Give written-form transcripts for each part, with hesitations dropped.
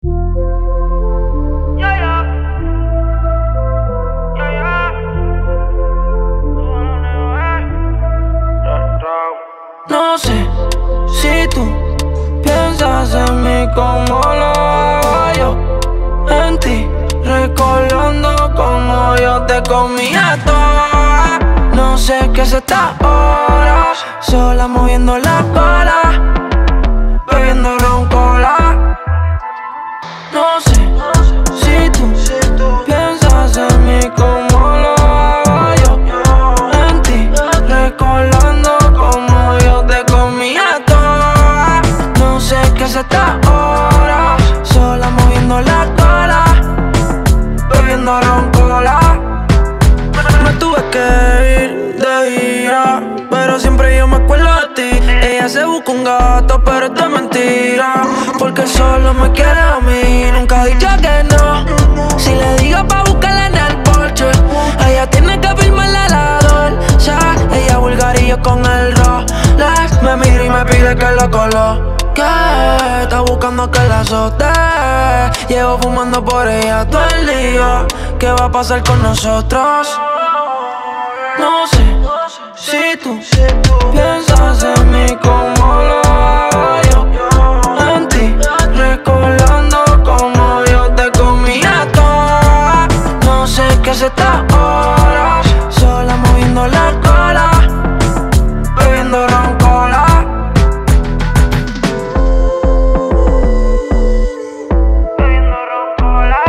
No sé si tú piensas en mí como lo hago yo, en ti, recordando como yo te comía toda. No sé qué es esta hora, sola moviendo la cola, bebiendo ron cola. No sé si tú piensas en mí como lo hago yo, en ti, recordando como yo te comía toda. No sé qué es esta hora, sola moviendo la cola, bebiendo ron cola. Me tuve que ir de gira, pero siempre yo me acuerdo de ti. Ella se busca un gato, pero es de mentira, porque solo me quiere a mí. Nunca ha dicho que no. Si le digo pa' buscarla en el porche, ella tiene que firmarle la dolce. Ella vulgar y yo con el Rolex. Me mira y me pide que lo coloque. Está buscando que la azote. Llevo fumando por ella todo el día. ¿Qué va a pasar con nosotros? No sé si tú piensas en mí como lo hago yo, en ti, recordando como yo te comía toda. No sé qué es esta hora, sola moviendo la cola, bebiendo ron cola. Bebiendo ron cola.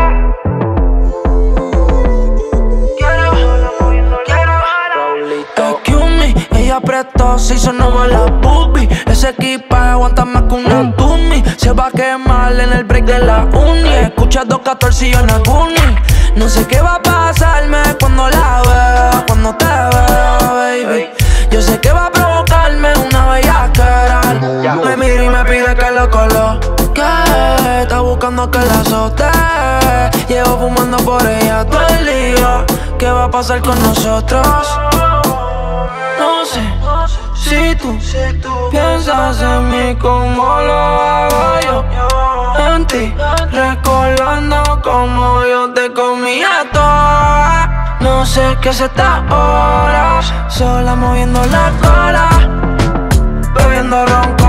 Excuse me, ella apretó, se hizo nueva la boobie. Ese equipaje aguanta más que una Tumi. Se va a quemar en el break de la uni. Escucha 214 y yo Naguni. No sé qué va a pasarme cuando la vea, cuando te vea, baby. Yo sé que va a provocarme una bellaquera. Me mira y me pide que lo coloque. Está buscando que la azote. Llevo fumando por ella todo el día. ¿Qué va a pasar con nosotros? No sé si tú piensas en mí como lo hago yo, en ti, recordando como yo te comía toda. No sé qué es esta hora, sola moviendo la cola, bebiendo ron.